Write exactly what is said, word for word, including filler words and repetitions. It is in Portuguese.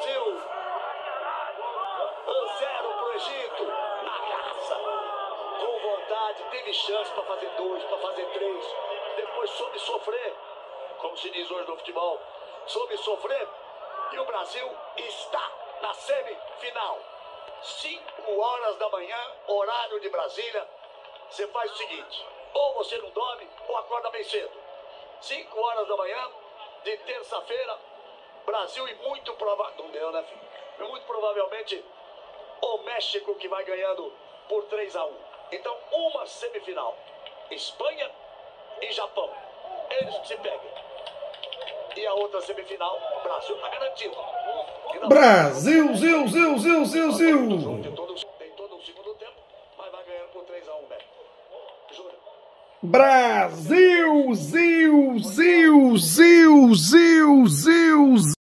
Brasil. um zero pro Egito. Na raça. Com vontade, teve chance para fazer dois, para fazer três. Depois soube sofrer, como se diz hoje no futebol. Soube sofrer. E o Brasil está na semifinal. cinco horas da manhã, horário de Brasília. Você faz o seguinte: ou você não dorme, ou acorda bem cedo. cinco horas da manhã, de terça-feira, Brasil e muito provavelmente, não deu, né, filho? E muito provavelmente o México que vai ganhando por três a um. Então, uma semifinal. Espanha e Japão. Eles que se peguem. E a outra semifinal, o Brasil está garantido. Brasil, Zil, Zil, Zil, Zil, Zil. Tem todo, tem todo um segundo tempo, mas vai ganhando por três a um, México. Jura? Brasil, Zil, Zil, Zil, Zil, Zil.